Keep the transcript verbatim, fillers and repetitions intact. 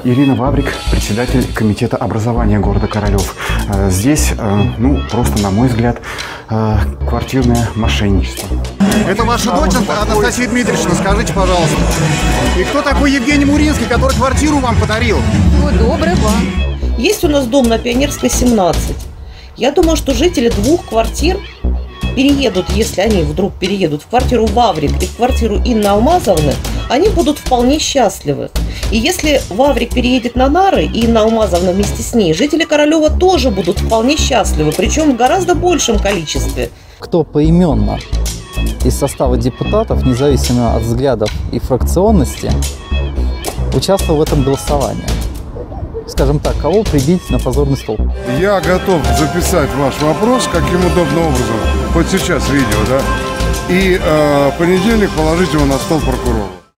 Ирина Ваврик, председатель комитета образования города Королев. Здесь, ну, просто, на мой взгляд, квартирное мошенничество. Это ваша дочь, Анастасия Дмитриевна, скажите, пожалуйста. И кто такой Евгений Муринский, который квартиру вам подарил? Всего доброго. Есть у нас дом на Пионерской, семнадцать. Я думаю, что жители двух квартир переедут, если они вдруг переедут в квартиру Ваврик и в квартиру Инны Алмазовны, они будут вполне счастливы. И если Ваврик переедет на Нары и Инна Алмазовна вместе с ней, жители Королева тоже будут вполне счастливы, причем в гораздо большем количестве. Кто поименно из состава депутатов, независимо от взглядов и фракционности, участвовал в этом голосовании? Скажем так, кого прибить на позорный стол? Я готов записать ваш вопрос, каким удобным образом, хоть сейчас видео, да, и э, в понедельник положить его на стол прокурора.